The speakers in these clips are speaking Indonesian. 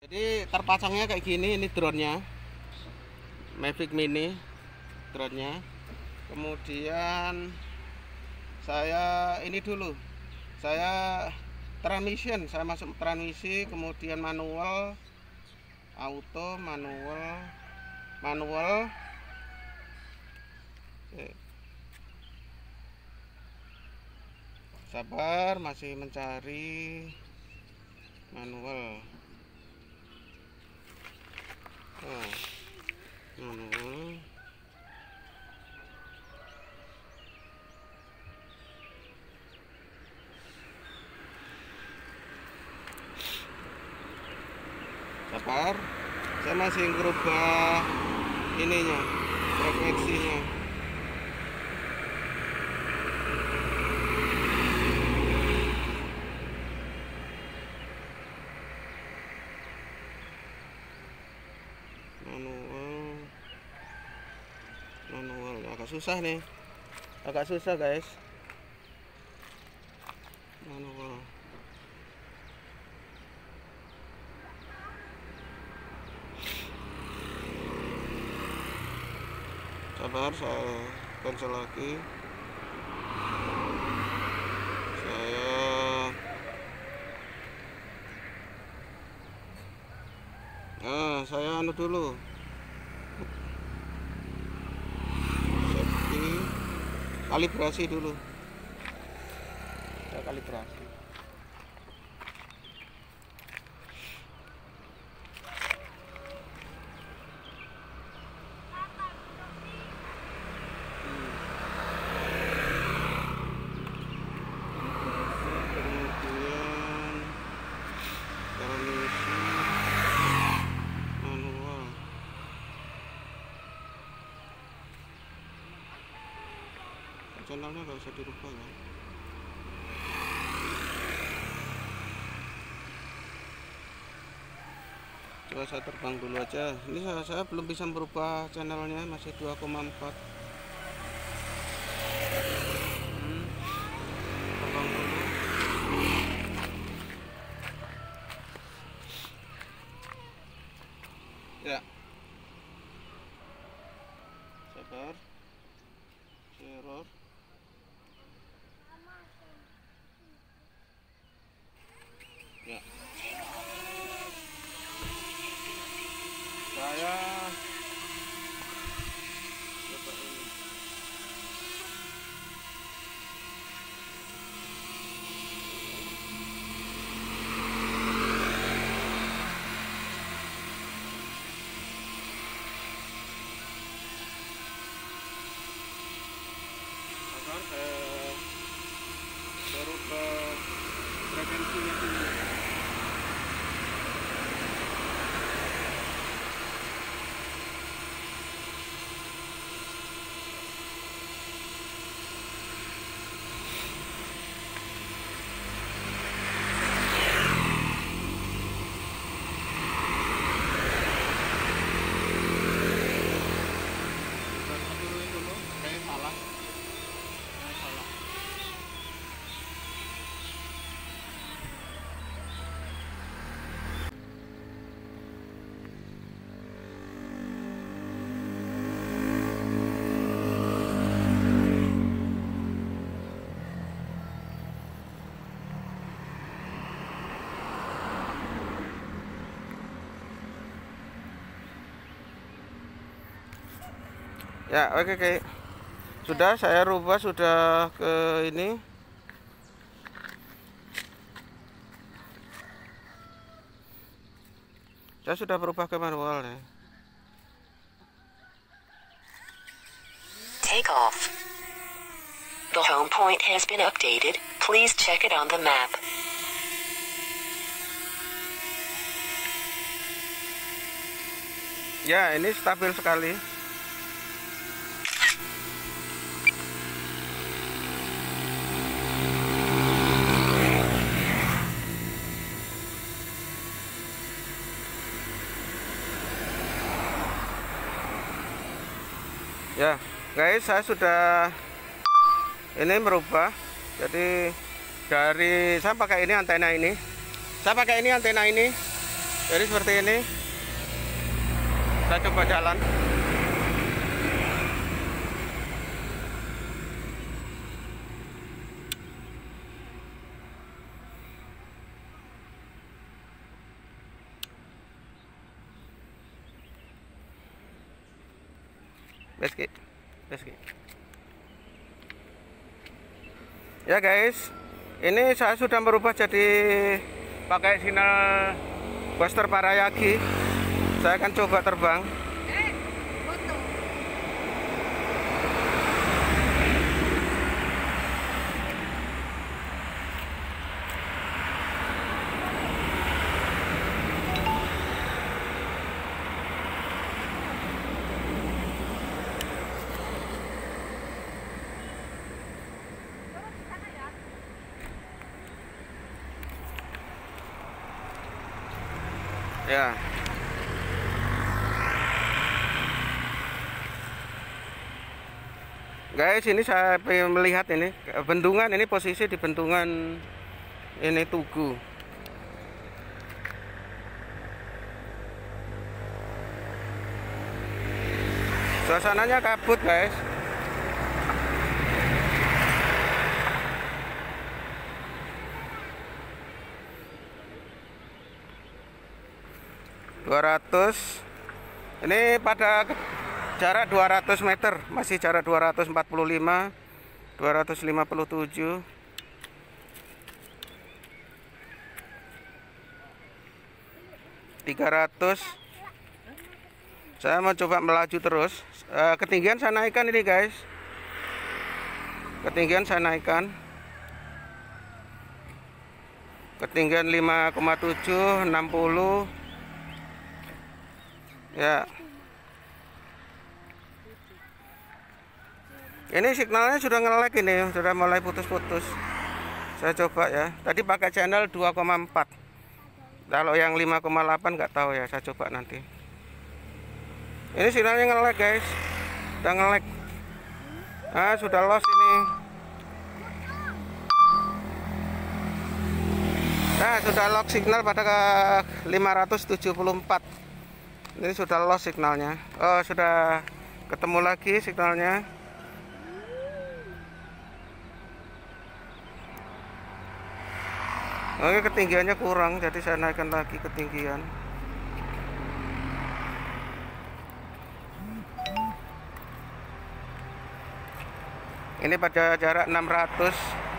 Jadi terpasangnya kayak gini, ini drone-nya Mavic Mini drone-nya. Kemudian saya ini dulu, saya transmission, saya masuk transmisi, kemudian manual, auto, manual. Oke. Sabar, masih mencari manual. Manual. Sabar, saya masih merubah ininya, frekuensinya. Manual agak susah nih, agak susah guys. Manual. Sabar, saya cancel lagi. Saya anu dulu, safety, kalibrasi dulu. Saya kalibrasi. Channelnya nggak usah dirubah ya. Coba saya terbang dulu aja. Ini saya belum bisa merubah channelnya, masih 2,4. Terbang dulu. Ya. Sabar. Error. Ya. Saya coba ini. Agar saya rubah frekuensinya dulu. Ya, oke. Sudah saya rubah, sudah ke ini. Saya sudah berubah ke manual ya. Take off. The home point has been updated. Please check it on the map. Ya, ini stabil sekali. Ya guys, saya sudah ini merubah. Jadi dari saya pakai ini antena ini. Jadi seperti ini. Saya coba jalan. Beski. Ya guys, ini saya sudah berubah jadi pakai sinyal Buster Parayagi. Saya akan coba terbang. Ya. Guys, ini saya melihat ini bendungan, ini posisi di bendungan ini Tugu. Suasananya kabut, guys. Ini pada jarak 200 meter, masih jarak 245, 257, 300. Saya mau coba melaju terus. Ketinggian saya naikkan ini guys. Ketinggian 5,7, 60. Ya. Ini signalnya sudah nge-lag, ini sudah mulai putus-putus. Saya coba ya. Tadi pakai channel 2,4. Kalau yang 5,8 nggak tahu ya, saya coba nanti. Ini sinyalnya nge-lag guys. Udah nge-lag. Ah, sudah lost ini. Nah, sudah lock signal pada 574. Ini sudah lost signalnya. Oh, sudah ketemu lagi signalnya. Oke, ketinggiannya kurang, jadi saya naikkan lagi ketinggian. Ini pada jarak 600.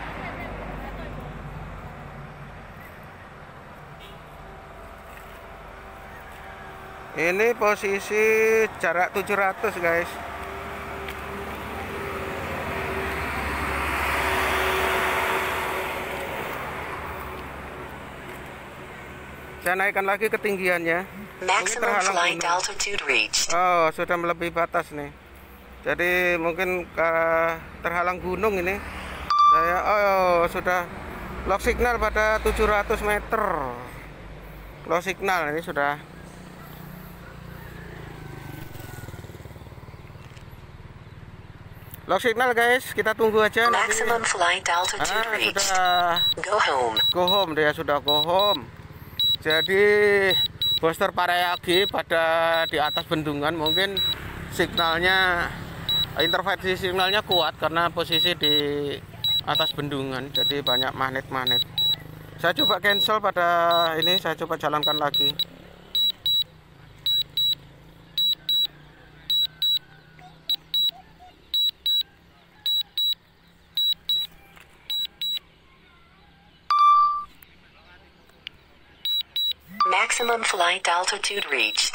Ini posisi jarak 700 guys. Saya naikkan lagi ketinggiannya. Maximum flight altitude reached. Oh, sudah melebihi batas nih. Jadi mungkin terhalang gunung ini. Saya sudah lock signal pada 700 meter. Lock signal ini sudah. Lock signal guys, kita tunggu aja. Maximum flight altitude reached. Sudah go home. Go home, dia sudah go home. Jadi Buster Parayagi pada di atas bendungan, mungkin signalnya, interferensi signalnya kuat karena posisi di atas bendungan, jadi banyak magnet-magnet. Saya coba cancel pada ini, saya coba jalankan lagi. Maximum flight altitude reached.